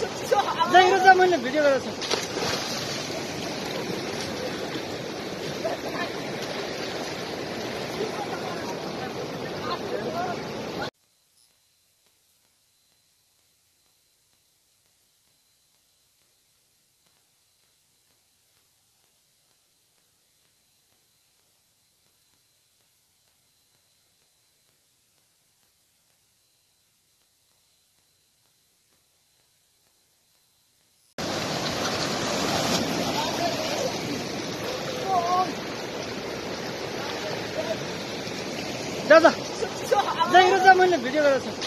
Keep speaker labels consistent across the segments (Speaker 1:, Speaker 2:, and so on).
Speaker 1: मैले भिडियो गरेको छु। दादा मैले भिडियो गरेको छु।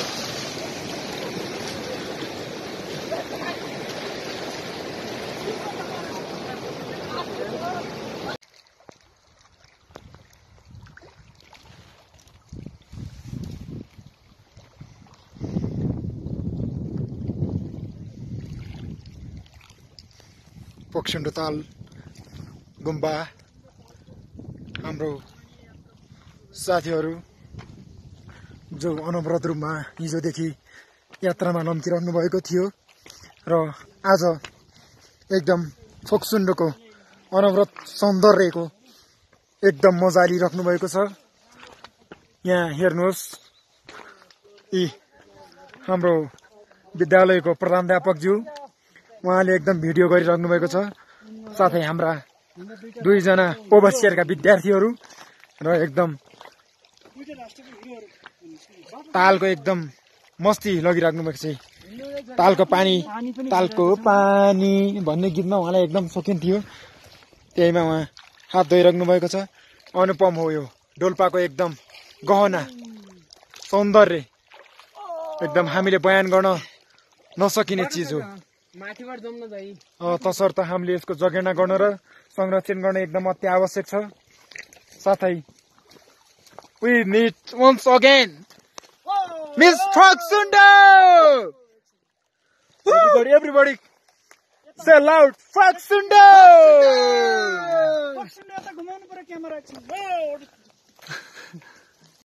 Speaker 2: फोक्सुन्डोताल गुम्बा हाम्रो साथीहरू जो अनवरत रूपमा हिजोदेखि यात्रामा लम्किरहनु भएको थियो र आज एकदम फोक्सुन्डोको अनवरत सौन्दर्यको एकदम मजा लिइराख्नु भएको छ। यहाँ हेर्नुहोस्, यी हाम्रो विद्यालयको प्रधानाध्यापकज्यू उहाँले एकदम भिडियो गरिराख्नु भएको छ। साथै हाम्रा दुईजना ओभरसियरका विद्यार्थीहरू र एकदम तालको एकदम मस्ती लगिराख्नु भएको छ। तालको पानी भन्ने गीतमा उहाँलाई एकदम शौकिन थियो, त्यहीमा उहाँ हात धोइराख्नु भएको छ। अनुपम हो यो डोल्पाको एकदम गहना सौन्दर्य, एकदम हामीले बयान गर्न नसकिने चिज हो। तसर्थ हामीले यसको जगेर्ना गर्न र संरक्षण गर्न एकदम अति आवश्यक छ। साथै we need once again Miss Phoksundo! Everybody say loud, Phoksundo! Phoksundo!